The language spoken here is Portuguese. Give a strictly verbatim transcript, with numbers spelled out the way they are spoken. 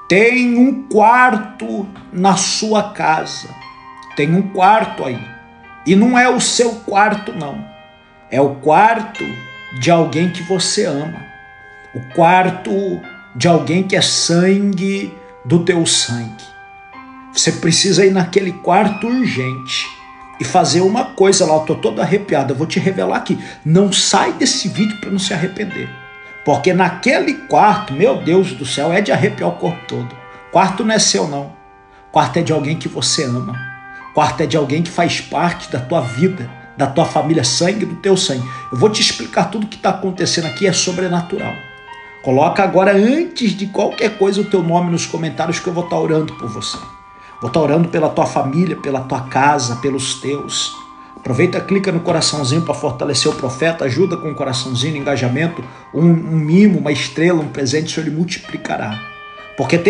Tem um quarto na sua casa. Tem um quarto aí. E não é o seu quarto, não. É o quarto de alguém que você ama. O quarto de alguém que é sangue do teu sangue. Você precisa ir naquele quarto urgente e fazer uma coisa lá. Eu tô todo arrepiado. Eu vou te revelar aqui. Não sai desse vídeo para não se arrepender. Porque naquele quarto, meu Deus do céu, é de arrepiar o corpo todo. Quarto não é seu, não. Quarto é de alguém que você ama. Quarto é de alguém que faz parte da tua vida, da tua família, sangue do teu sangue. Eu vou te explicar tudo o que está acontecendo aqui, é sobrenatural. Coloca agora, antes de qualquer coisa, o teu nome nos comentários que eu vou estar orando por você. Vou estar orando pela tua família, pela tua casa, pelos teus. Aproveita, clica no coraçãozinho para fortalecer o profeta, ajuda com o coraçãozinho, engajamento, um, um mimo, uma estrela, um presente, o Senhor ele multiplicará. Porque tem